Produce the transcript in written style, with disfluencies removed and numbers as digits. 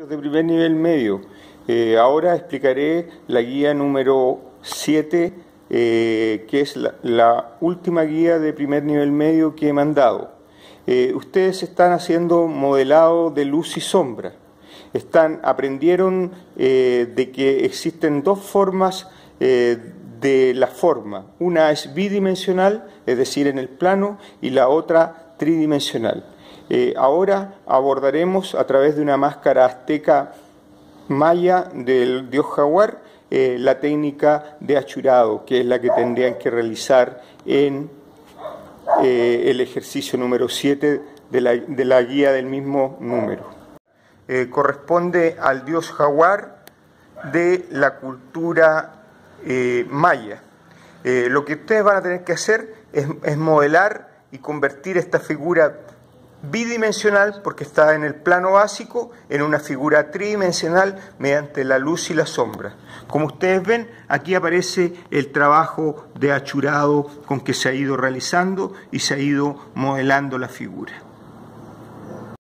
De primer nivel medio. Ahora explicaré la guía número 7, que es la última guía de primer nivel medio que he mandado. Ustedes están haciendo modelado de luz y sombra. Aprendieron de que existen dos formas de la forma. Una es bidimensional, es decir, en el plano, y la otra tridimensional. Ahora abordaremos a través de una máscara azteca maya del dios jaguar la técnica de achurado, que es la que tendrían que realizar en el ejercicio número 7 de la guía del mismo número. Corresponde al dios jaguar de la cultura maya. Lo que ustedes van a tener que hacer es modelar y convertir esta figura bidimensional, porque está en el plano básico, en una figura tridimensional mediante la luz y la sombra. Como ustedes ven, aquí aparece el trabajo de achurado con que se ha ido realizando y se ha ido modelando la figura.